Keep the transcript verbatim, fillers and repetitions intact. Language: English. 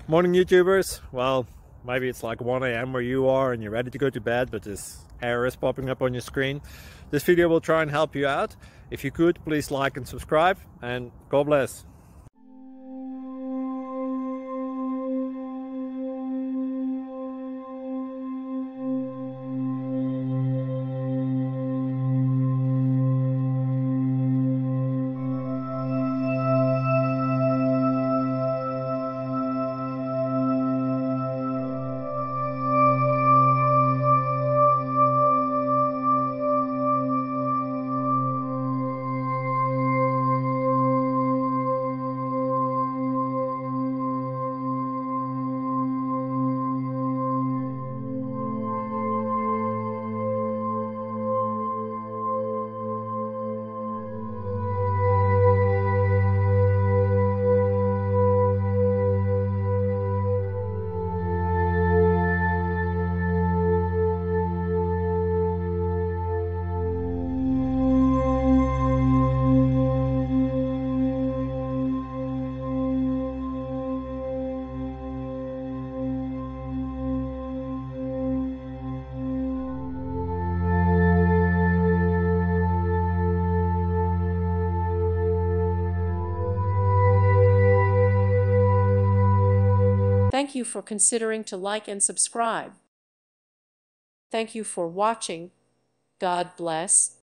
Morning YouTubers. Well, maybe it's like one A M where you are and you're ready to go to bed, but this error is popping up on your screen. This video will try and help you out. If you could, please like and subscribe, and God bless. Thank you for considering to like and subscribe. Thank you for watching. God bless.